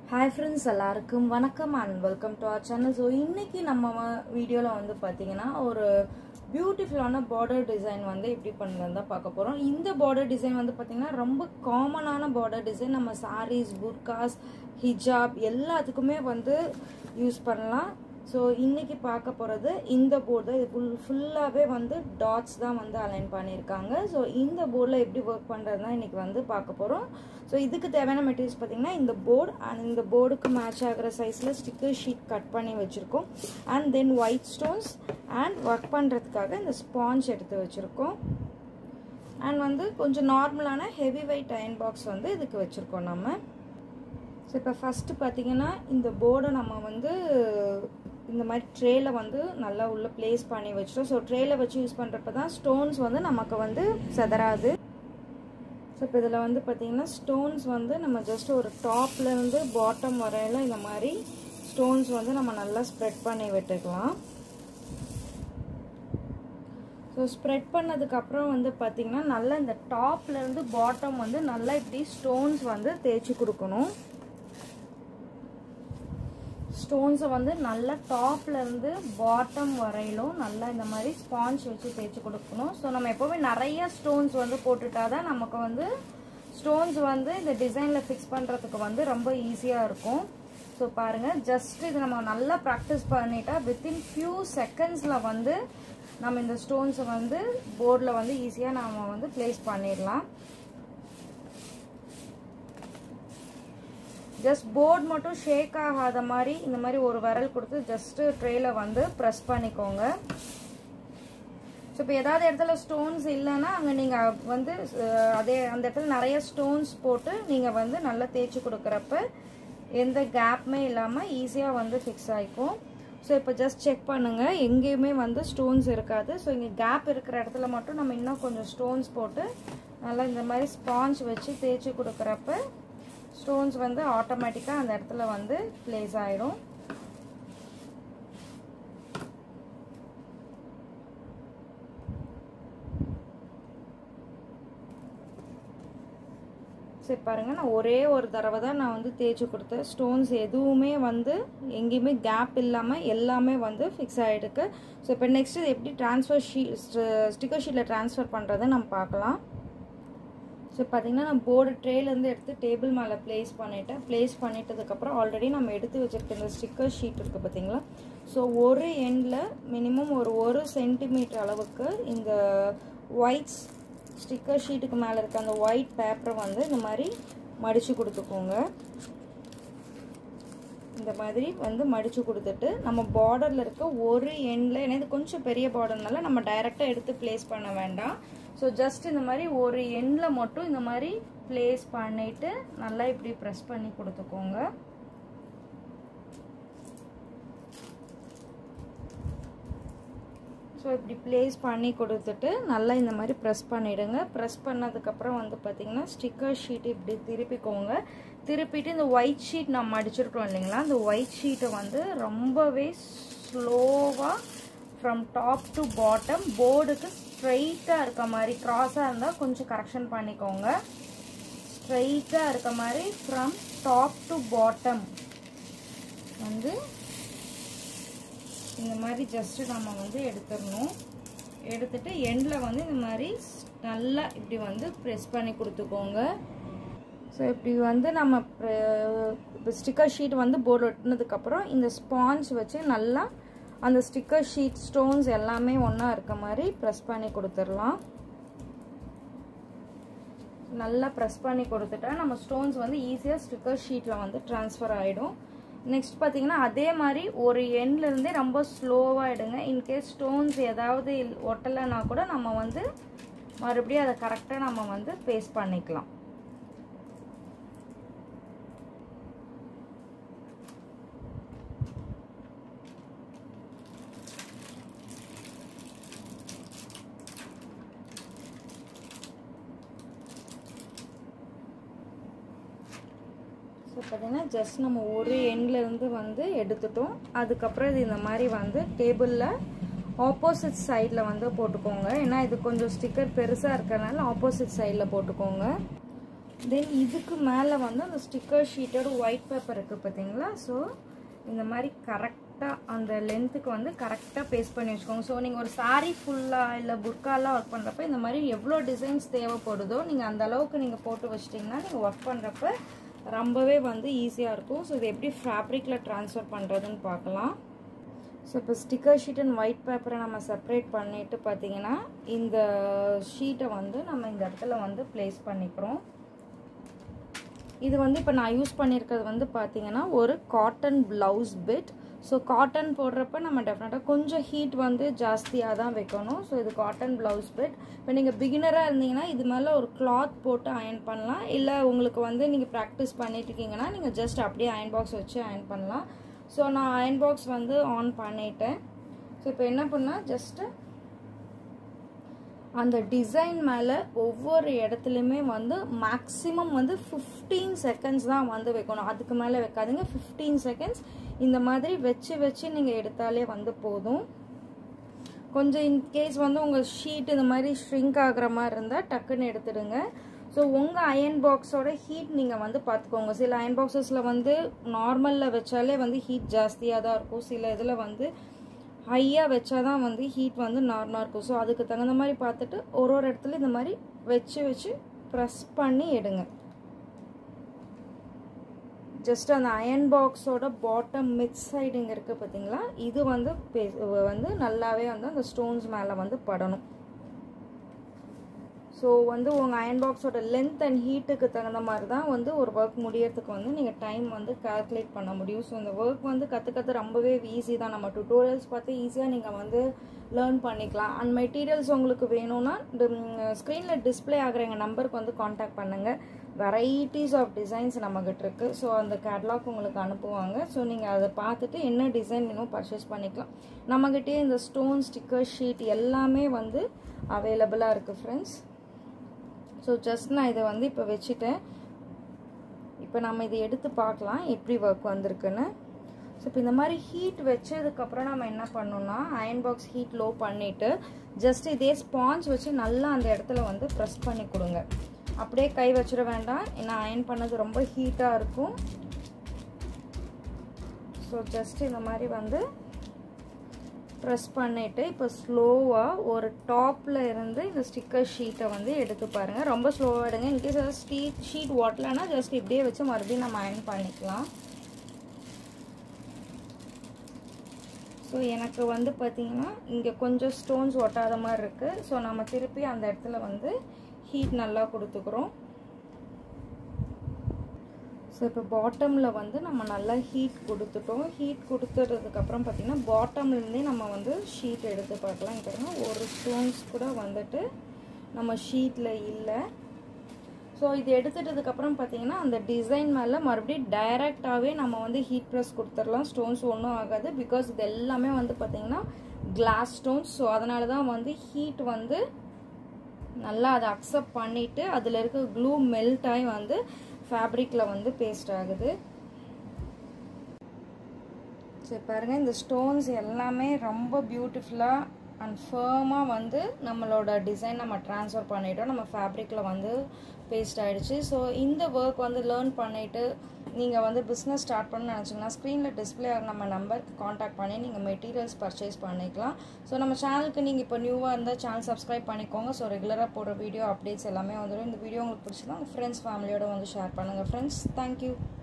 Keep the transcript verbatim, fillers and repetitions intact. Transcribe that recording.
Hi friends, எல்லாருக்கும் வணக்கம் and welcome to our channel. So இன்னைக்கு நம்ம வீடியோல வந்து பாத்தீங்கன்னா ஒரு பியூட்டிஃபுல்லான border design வந்து எப்படி பண்றதுன்னு தான் பார்க்க போறோம். இந்த border design வந்து பாத்தீங்கன்னா ரொம்ப காமனான border design. நம்ம sarees, burqas, hijab எல்லாத்துக்குமே வந்து யூஸ் பண்ணலாம். So இன்னைக்கு பார்க்க போறது இந்த போர்டு இது ஃபுல்லாவே வந்து டாட்ஸ் தான் வந்து அலைன் பண்ணிருக்காங்க. So இந்த போர்டுல எப்படி வர்க் பண்றதுனா இன்னைக்கு வந்து பார்க்க போறோம். So இதுக்கு தேவையான மெட்டீரியல்ஸ் பாத்தீங்கன்னா இந்த போர்டு and இந்த போர்டுக்கு மேட்ச் ஆகுற சைஸ்ல ஸ்டிக்கர் ஷீட் கட் பண்ணி வச்சிருக்கோம். and then white stones and work பண்றதுக்காக இந்த ஸ்பாஞ்ச் எடுத்து வச்சிருக்கோம். and வந்து கொஞ்சம் நார்மலான ஹெவி வெயிட் அயர்ன் பாக்ஸ் வந்து இதுக்கு வச்சிருக்கோம் நம்ம. So இப்போ ஃபர்ஸ்ட் பாத்தீங்கன்னா இந்த போர்டை நம்ம வந்து இந்த மாதிரி ட்ரேல வந்து நல்லா உள்ள பிளேஸ் பண்ணி வச்சிட்டோம். ஸோ ட்ரேல வச்சு யூஸ் பண்ணுறப்ப தான் ஸ்டோன்ஸ் வந்து நமக்கு வந்து செதறாது. ஸோ இப்போ இதில் வந்து பார்த்தீங்கன்னா ஸ்டோன்ஸ் வந்து நம்ம ஜஸ்ட் ஒரு டாப்லேருந்து பாட்டம் வரையில இந்த மாதிரி ஸ்டோன்ஸ் வந்து நம்ம நல்லா ஸ்ப்ரெட் பண்ணி விட்டுக்கலாம். ஸோ ஸ்ப்ரெட் பண்ணதுக்கப்புறம் வந்து பார்த்தீங்கன்னா நல்லா இந்த டாப்லேருந்து பாட்டம் வந்து நல்லா இப்படி ஸ்டோன்ஸ் வந்து தேய்ச்சி கொடுக்கணும். ஸ்டோன்ஸை வந்து நல்லா டாப்லேருந்து பாட்டம் வரையிலும் நல்லா இந்த மாதிரி ஸ்பாஞ்ச் வச்சு தேய்ச்சி கொடுக்கணும். ஸோ நம்ம எப்போவுமே நிறைய ஸ்டோன்ஸ் வந்து போட்டுட்டா தான் நமக்கு வந்து ஸ்டோன்ஸ் வந்து இந்த டிசைனில் ஃபிக்ஸ் பண்ணுறதுக்கு வந்து ரொம்ப ஈஸியாக இருக்கும். ஸோ பாருங்கள், ஜஸ்ட் இது நம்ம நல்லா ப்ராக்டிஸ் பண்ணிட்டா வித்தின் ஃபியூ செகண்ட்ஸில் வந்து நம்ம இந்த ஸ்டோன்ஸை வந்து போர்டில் வந்து ஈஸியாக நம்ம வந்து பிளேஸ் பண்ணிடலாம். ஜஸ்ட் போர்டு மட்டும் ஷேக் ஆகாத மாதிரி இந்த மாதிரி ஒரு விரல் கொடுத்து ஜஸ்ட் ட்ரேல வந்து ப்ரெஸ் பண்ணிக்கோங்க. ஸோ இப்போ ஏதாவது இடத்துல ஸ்டோன்ஸ் இல்லைன்னா அங்கே நீங்கள் வந்து அதே அந்த இடத்துல நிறைய ஸ்டோன்ஸ் போட்டு நீங்கள் வந்து நல்லா தேய்ச்சி கொடுக்குறப்ப எந்த கேப்புமே இல்லாமல் ஈஸியாக வந்து ஃபிக்ஸ் ஆகிக்கும். ஸோ இப்போ ஜஸ்ட் செக் பண்ணுங்கள், எங்கேயுமே வந்து ஸ்டோன்ஸ் இருக்காது. ஸோ இங்கே கேப் இருக்கிற இடத்துல மட்டும் நம்ம இன்னும் கொஞ்சம் ஸ்டோன்ஸ் போட்டு நல்லா இந்த மாதிரி ஸ்பாஞ்ச் வச்சு தேய்ச்சி கொடுக்குறப்ப ஸ்டோன்ஸ் வந்து ஆட்டோமேட்டிக்காக அந்த இடத்துல வந்து பிளேஸ் ஆயிடும். சரி பாருங்க, நான் ஒரே ஒரு தடவை தான் நான் வந்து தேய்ச்சி கொடுத்தேன். ஸ்டோன்ஸ் எதுவுமே வந்து எங்கேயுமே கேப் இல்லாமல் எல்லாமே வந்து ஃபிக்ஸ் ஆகிடுக்கு. ஸோ இப்போ நெக்ஸ்ட் எப்படி ட்ரான்ஸ்ஃபர் ஷீ ஸ்டிக்கர் ஷீட்டில் ட்ரான்ஸ்ஃபர் பண்ணுறதை நம்ம பார்க்கலாம். ஸோ பார்த்தீங்கன்னா நான் போர்டு ட்ரேலேருந்து எடுத்து டேபிள் மேலே ப்ளேஸ் பண்ணிவிட்டேன். ப்ளேஸ் பண்ணிட்டதுக்கப்புறம் ஆல்ரெடி நம்ம எடுத்து வச்சுருக்க இந்த ஸ்டிக்கர் ஷீட் இருக்குது பார்த்தீங்களா. ஸோ ஒரு எண்டில் மினிமம் ஒரு ஒரு சென்டிமீட்டர் அளவுக்கு இந்த ஒயிட்ஸ் ஸ்டிக்கர் ஷீட்டுக்கு மேலே இருக்க அந்த ஒயிட் பேப்பரை வந்து இந்த மாதிரி மடித்து கொடுத்துக்கோங்க. இந்த மாதிரி வந்து மடித்து கொடுத்துட்டு நம்ம பார்டரில் இருக்க ஒரு எண்டில், ஏன்னா இது கொஞ்சம் பெரிய பார்டர்னால நம்ம டைரெக்டாக எடுத்து ப்ளேஸ் பண்ண வேண்டாம். ஸோ ஜஸ்ட் இந்த மாதிரி ஒரு எண்டில் மட்டும் இந்த மாதிரி ப்ளேஸ் பண்ணிவிட்டு நல்லா இப்படி ப்ரெஸ் பண்ணி கொடுத்துக்கோங்க. ஸோ இப்படி ப்ளேஸ் பண்ணி கொடுத்துட்டு நல்லா இந்த மாதிரி ப்ரெஸ் பண்ணிவிடுங்க. ப்ரெஸ் பண்ணதுக்கப்புறம் வந்து பார்த்திங்கன்னா ஸ்டிக்கர் ஷீட் இப்படி திருப்பிக்கோங்க. திருப்பிட்டு இந்த ஒயிட் ஷீட் நம்ம மடிச்சிருக்கோம் இல்லைங்களா, அந்த ஒயிட் ஷீட்டை வந்து ரொம்பவே ஸ்லோவாக ஃப்ரம் டாப் டு பாட்டம் போர்டுக்கு ஸ்ட்ரைட்டாக இருக்க மாதிரி, க்ராஸாக இருந்தால் கொஞ்சம் கரெக்ஷன் பண்ணிக்கோங்க. ஸ்ட்ரைட்டாக இருக்க மாதிரி ஃப்ரம் டாப் டு பாட்டம் வந்து இந்த மாதிரி ஜஸ்ட்டு நம்ம வந்து எடுத்துடணும். எடுத்துட்டு எண்டில் வந்து இந்த மாதிரி நல்லா இப்படி வந்து ப்ரெஸ் பண்ணி கொடுத்துக்கோங்க. ஸோ இப்படி வந்து நம்ம இப்போ ஸ்டிக்கர் ஷீட் வந்து போர்டு ஒட்டினதுக்கப்புறம் இந்த ஸ்பாஞ்ச் வச்சு நல்லா அந்த ஸ்டிக்கர் ஷீட் ஸ்டோன்ஸ் எல்லாமே ஒன்றா இருக்க மாதிரி ப்ரெஸ் பண்ணி கொடுத்துடலாம். நல்லா ப்ரெஸ் பண்ணி கொடுத்துட்டா நம்ம ஸ்டோன்ஸ் வந்து ஈஸியாக ஸ்டிக்கர் ஷீட்டில் வந்து ட்ரான்ஸ்ஃபர் ஆகிடும். நெக்ஸ்ட் பார்த்தீங்கன்னா அதே மாதிரி ஒரு எண்ட்லேருந்தே ரொம்ப ஸ்லோவாக எடுங்க. இன்கேஸ் ஸ்டோன்ஸ் ஏதாவது ஒட்டலைன்னா கூட நம்ம வந்து மறுபடியும் அதை கரெக்டாக நம்ம வந்து பேஸ்ட் பண்ணிக்கலாம். ஸோ பார்த்தீங்கன்னா ஜஸ்ட் நம்ம ஒரு எண்ட்லேருந்து வந்து எடுத்துட்டோம். அதுக்கப்புறம் இது இந்த மாதிரி வந்து டேபிளில் ஆப்போசிட் சைடில் வந்து போட்டுக்கோங்க. ஏன்னா இது கொஞ்சம் ஸ்டிக்கர் பெருசாக இருக்கிறதுனால ஆப்போசிட் சைடில் போட்டுக்கோங்க. தென் இதுக்கு மேலே வந்து அந்த ஸ்டிக்கர் ஷீட்டோட ஒயிட் பேப்பர் இருக்குது பார்த்தீங்களா. ஸோ இந்த மாதிரி கரெக்டாக அந்த லென்த்துக்கு வந்து கரெக்டாக பேஸ்ட் பண்ணி வச்சுக்கோங்க. ஸோ நீங்கள் ஒரு சாரீ ஃபுல்லாக இல்லை புர்காலாம் ஒர்க் பண்ணுறப்ப இந்த மாதிரி எவ்வளோ டிசைன்ஸ் தேவைப்படுதோ நீங்கள் அந்த அளவுக்கு நீங்கள் போட்டு வச்சிட்டிங்கன்னா நீங்கள் ஒர்க் பண்ணுறப்ப ரொம்பவே வந்து ஈஸியாக இருக்கும். ஸோ இது எப்படி ஃபேப்ரிக்கில் ட்ரான்ஸ்ஃபர் பண்ணுறதுன்னு பார்க்கலாம். ஸோ இப்போ ஸ்டிக்கர் ஷீட் அண்ட் ஒயிட் பேப்பரை நம்ம செப்பரேட் பண்ணிவிட்டு பார்த்தீங்கன்னா இந்த ஷீட்டை வந்து நம்ம இந்த இடத்துல வந்து ப்ளேஸ் பண்ணிக்கிறோம். இது வந்து இப்போ நான் யூஸ் பண்ணியிருக்கிறது வந்து பார்த்தீங்கன்னா ஒரு cotton blouse bit. So cotton போடுறப்ப நம்ம டெஃபினட்டாக கொஞ்சம் ஹீட் வந்து ஜாஸ்தியாக தான் வைக்கணும். ஸோ இது காட்டன் ப்ளவுஸ் பிட். இப்போ நீங்கள் பிகினராக இருந்தீங்கன்னா இது மேலே ஒரு கிளாத் போட்டு அயன் பண்ணலாம். இல்லை உங்களுக்கு வந்து நீங்கள் ப்ராக்டிஸ் பண்ணிட்டு இருக்கீங்கன்னா நீங்கள் ஜஸ்ட் அப்படியே அயன் பாக்ஸ் வச்சு அயன் பண்ணலாம். ஸோ நான் அயன் பாக்ஸ் வந்து ஆன் பண்ணிட்டேன். ஸோ இப்போ என்ன பண்ணால் ஜஸ்ட்டு அந்த டிசைன் மேலே ஒவ்வொரு இடத்துலையுமே வந்து மேக்ஸிமம் வந்து ஃபிஃப்டீன் செகண்ட்ஸ் தான் வந்து வைக்கணும். அதுக்கு மேலே வைக்காதீங்க. ஃபிஃப்டீன் செகண்ட்ஸ் இந்த மாதிரி வச்சு வச்சு நீங்கள் எடுத்தாலே வந்து போதும். கொஞ்சம் இன்கேஸ் வந்து உங்கள் ஷீட் இந்த மாதிரி ஷ்ரிங்க் ஆகிற மாதிரி இருந்தால் டக்குன்னு எடுத்துடுங்க. ஸோ உங்கள் அயன் பாக்ஸோட ஹீட் நீங்கள் வந்து பார்த்துக்கோங்க. சில அயன் பாக்ஸஸில் வந்து நார்மலில் வச்சாலே வந்து ஹீட் ஜாஸ்தியாக தான் இருக்கும். சில இதில் வந்து ஹையாக வச்சா தான் வந்து ஹீட் வந்து நார்மலாக இருக்கும். ஸோ அதுக்கு தகுந்த மாதிரி பார்த்துட்டு ஒரு ஒரு இடத்துல இந்த மாதிரி வச்சு வச்சு ப்ரெஸ் பண்ணி எடுங்க. ஜஸ்ட் அந்த அயன் பாக்ஸோட பாட்டம் மிட் சைடு இங்கே இருக்குது பார்த்தீங்களா, இது வந்து வந்து நல்லாவே வந்து அந்த ஸ்டோன்ஸ் மேலே வந்து படணும். ஸோ வந்து உங்கள் அயன் பாக்ஸோட லென்த் அண்ட் ஹீட்டுக்கு தகுந்த மாதிரி தான் வந்து ஒரு ஒர்க் முடியறதுக்கு வந்து நீங்கள் டைம் வந்து கால்குலேட் பண்ண முடியும். ஸோ இந்த ஒர்க் வந்து கற்றுக்கிறது ரொம்பவே ஈஸி தான். நம்ம டுட்டோரியல்ஸ் பார்த்து ஈஸியாக நீங்கள் வந்து லேர்ன் பண்ணிக்கலாம். அண்ட் மெட்டீரியல்ஸ் உங்களுக்கு வேணும்னா ஸ்க்ரீனில் டிஸ்பிளே ஆகிற எங்கள் நம்பருக்கு வந்து காண்டாக்ட் பண்ணுங்கள். வெரைட்டிஸ் ஆஃப் டிசைன்ஸ் நம்மக்கிட்ட இருக்குது. ஸோ அந்த கேட்லாக் உங்களுக்கு அனுப்புவாங்க. ஸோ நீங்கள் அதை பார்த்துட்டு என்ன டிசைன் வேணும் பர்ச்சேஸ் பண்ணிக்கலாம். நம்மக்கிட்டே இந்த ஸ்டோன் ஸ்டிக்கர் ஷீட் எல்லாமே வந்து அவைலபிளாக இருக்குது ஃப்ரெண்ட்ஸ். ஸோ ஜஸ்ட் நான் இதை வந்து இப்போ வச்சுட்டேன். இப்போ நம்ம இதை எடுத்து பார்க்கலாம் எப்படி ஒர்க் வந்திருக்குன்னு. ஸோ இப்போ இந்த மாதிரி ஹீட் வச்சதுக்கப்புறம் நம்ம என்ன பண்ணோம்னா அயன் பாக்ஸ் ஹீட் லோ பண்ணிவிட்டு ஜஸ்ட் இதே ஸ்பாஞ்ச் வச்சு நல்லா அந்த இடத்துல வந்து ப்ரெஸ் பண்ணி கொடுங்க. அப்படியே கை வச்சிட வேண்டாம், ஏன்னா அயன் பண்ணது ரொம்ப ஹீட்டாக இருக்கும். ஸோ ஜஸ்ட் இந்த மாதிரி வந்து ப்ரெஸ் பண்ணிவிட்டு இப்போ ஸ்லோவாக ஒரு டாப்பில் இருந்து இந்த ஸ்டிக்கர் ஷீட்டை வந்து எடுத்து பாருங்கள். ரொம்ப ஸ்லோவாக எடுங்க. இன்கேஸ் ஏதாவது ஸ்டீட் ஷீட் ஓட்டலைன்னா ஜஸ்ட் இப்படியே வச்சு மறுபடியும் நம்ம அயன் பண்ணிக்கலாம். ஸோ எனக்கு வந்து பார்த்திங்கன்னா இங்கே கொஞ்சம் ஸ்டோன்ஸ் ஒட்டாத மாதிரி இருக்குது. ஸோ நம்ம திருப்பி அந்த இடத்துல வந்து ஹீட் நல்லா கொடுத்துக்கிறோம். ஸோ இப்போ பாட்டமில் வந்து நம்ம நல்லா ஹீட் கொடுத்துட்டோம். ஹீட் கொடுத்துறதுக்கப்புறம் பார்த்திங்கன்னா பாட்டம்லேருந்தே நம்ம வந்து ஷீட் எடுத்து பார்க்கலாம். இப்போ ஒரு ஸ்டோன்ஸ் கூட வந்துட்டு நம்ம ஷீட்டில் இல்லை. ஸோ இது எடுத்துட்டதுக்கப்புறம் பார்த்திங்கன்னா அந்த டிசைன் மேலே மறுபடியும் டைரெக்டாகவே நம்ம வந்து ஹீட் ப்ரெஸ் கொடுத்துடலாம். ஸ்டோன்ஸ் ஒன்றும் ஆகாது. பிகாஸ் இது எல்லாமே வந்து பார்த்திங்கன்னா கிளாஸ் ஸ்டோன்ஸ். ஸோ அதனால தான் வந்து ஹீட் வந்து நல்லா அதை அக்செப்ட் பண்ணிவிட்டு அதில் இருக்க க்ளூ மெல்ட் ஆகி வந்து ஃபேப்ரிக்கில் வந்து பேஸ்ட் ஆகுது. சரி பாருங்கள், இந்த ஸ்டோன்ஸ் எல்லாமே ரொம்ப பியூட்டிஃபுல்லாக அண்ட் ஃபர்மாக வந்து நம்மளோட டிசைன் நம்ம ட்ரான்ஸ்ஃபர் பண்ணிட்டோம். நம்ம ஃபேப்ரிக்கில் வந்து பேஸ்ட் ஆகிடுச்சு. ஸோ இந்த ஒர்க் வந்து லேர்ன் பண்ணிவிட்டு நீங்கள் வந்து பிஸ்னஸ் ஸ்டார்ட் பண்ணணும்னு நினச்சிங்கன்னா ஸ்க்ரீனில் டிஸ்பிளே ஆகிற நம்ம நம்பருக்கு காண்டாக்ட் பண்ணி நீங்கள் மெட்டீரியல்ஸ் பர்ச்சேஸ் பண்ணிக்கலாம். ஸோ நம்ம சேனலுக்கு நீங்கள் இப்போ நியூவாக இருந்தால் சேனல் சப்ஸ்கிரைப் பண்ணிக்கோங்க. ஸோ ரெகுலராக போடுற வீடியோ அப்டேட்ஸ் எல்லாமே வந்துடும். இந்த வீடியோ உங்களுக்கு பிடிச்சதா உங்கள் ஃப்ரெண்ட்ஸ் ஃபேமிலியோட வந்து ஷேர் பண்ணுங்கள் ஃப்ரெண்ட்ஸ். தேங்க்யூ.